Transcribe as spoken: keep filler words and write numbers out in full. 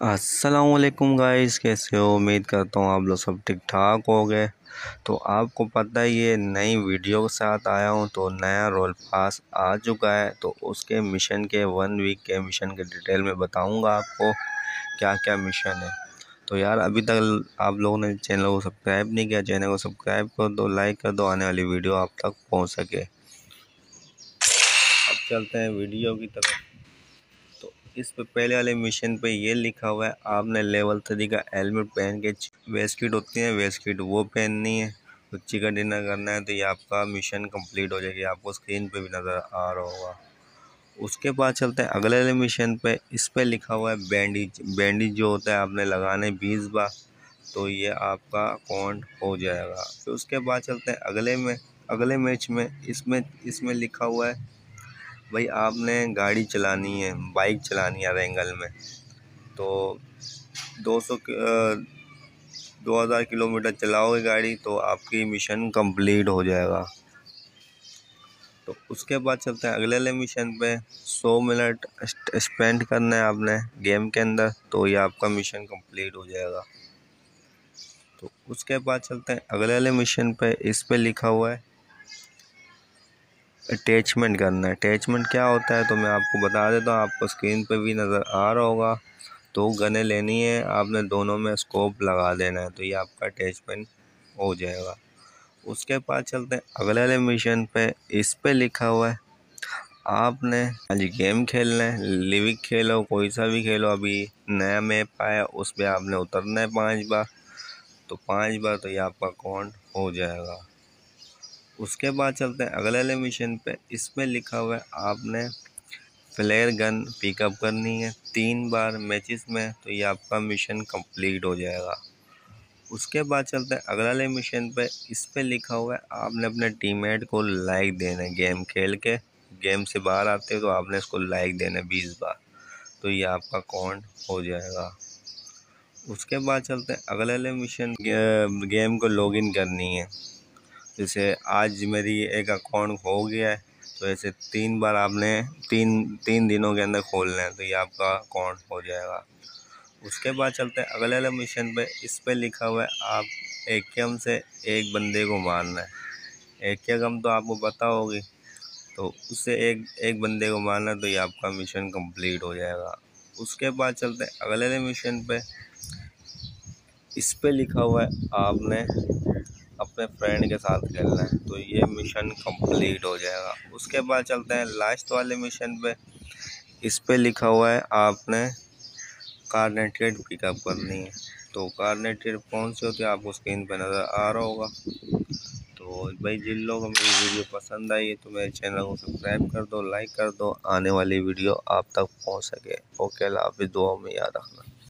अस्सलामुअलैकुम गाइस, कैसे हो? उम्मीद करता हूँ आप लोग सब ठीक ठाक हो गए। तो आपको पता ही है, नई वीडियो के साथ आया हूँ। तो नया रोल पास आ चुका है, तो उसके मिशन के वन वीक के मिशन के डिटेल में बताऊँगा आपको क्या क्या मिशन है। तो यार, अभी तक आप लोगों ने चैनल को सब्सक्राइब नहीं किया, चैनल को सब्सक्राइब कर दो, लाइक कर दो, आने वाली वीडियो आप तक पहुँच सके। अब चलते हैं वीडियो की तरफ। तो इस पे पहले वाले मिशन पे ये लिखा हुआ है, आपने लेवल थ्री का हेलमेट पहन के, वेस्ट किट होती है वेस्ट किट वो पहननी है, तो चिकन डिनर करना है। तो ये आपका मिशन कंप्लीट हो जाएगी, आपको स्क्रीन पे भी नज़र आ रहा होगा। उसके बाद चलते हैं अगले वाले मिशन पे। इस पे लिखा हुआ है बैंडेज। बैंडेज जो होता है आपने लगाने बीस बार, तो ये आपका काउंट हो जाएगा। फिर उसके बाद चलते हैं अगले में अगले मैच में। इसमें इसमें लिखा हुआ है भाई, आपने गाड़ी चलानी है, बाइक चलानी है रेंगल में। तो दो सौ दो हज़ार किलोमीटर चलाओगे गाड़ी, तो आपकी मिशन कंप्लीट हो जाएगा। तो उसके बाद चलते हैं अगले वाले मिशन पे। सौ मिनट स्पेंड करना है आपने गेम के अंदर, तो ये आपका मिशन कंप्लीट हो जाएगा। तो उसके बाद चलते हैं अगले वाले मिशन पे। इस पे लिखा हुआ है अटैचमेंट करना है। अटैचमेंट क्या होता है तो मैं आपको बता देता हूँ, आपको स्क्रीन पे भी नज़र आ रहा होगा। तो गने लेनी है, आपने दोनों में स्कोप लगा देना है, तो ये आपका अटैचमेंट हो जाएगा। उसके बाद चलते हैं अगले वाले मिशन पे। इस पे लिखा हुआ है आपने आज गेम खेलना है, लिविक खेलो, कोई सा भी खेलो। अभी नया मैप आया, उस पर आपने उतरना है पाँच बार, तो पाँच बार तो ये आपका काउंट हो जाएगा। उसके बाद चलते हैं अगले वाले मिशन पे। इसमें लिखा हुआ है आपने फ्लेयर गन पिकअप करनी है तीन बार मैचेस में, तो ये आपका मिशन कंप्लीट हो जाएगा। उसके बाद चलते हैं अगले वाले मिशन पे। इस पे लिखा हुआ है आपने अपने टीममेट को लाइक देना है। गेम खेल के गेम से बाहर आते हो तो आपने इसको लाइक देना है बीस बार, तो ये आपका काउंट हो जाएगा। उसके बाद चलते हैं अगले वाले मिशन। गेम को लॉगिन करनी है। जैसे आज मेरी एक अकाउंट हो गया है, तो ऐसे तीन बार आपने तीन तीन दिनों के अंदर खोलना है, तो ये आपका अकाउंट हो जाएगा। उसके बाद चलते हैं अगले वाले मिशन पे। इस पे लिखा हुआ है आप एकम से एक बंदे को मारना है। एकम तो आपको पता होगी, तो उससे एक एक बंदे को मारना, तो ये आपका मिशन कंप्लीट हो जाएगा। उसके बाद चलते हैं अगले वाले मिशन पे। इस पे लिखा हुआ है आपने अपने फ्रेंड के साथ खेलना है, तो ये मिशन कंप्लीट हो जाएगा। उसके बाद चलते हैं लास्ट वाले मिशन पे। इस पे लिखा हुआ है आपने कार्नेटेड पिकअप करनी है। तो कार्नेटेड कौन सी होती है आपको स्क्रीन पे नज़र आ रहा होगा। तो भाई, जिन लोगों को मेरी वीडियो पसंद आई है तो मेरे चैनल को सब्सक्राइब कर दो, लाइक कर दो, आने वाली वीडियो आप तक पहुंच सके। ओके, अल्लाह हाफिज़, दुआ में याद रखना।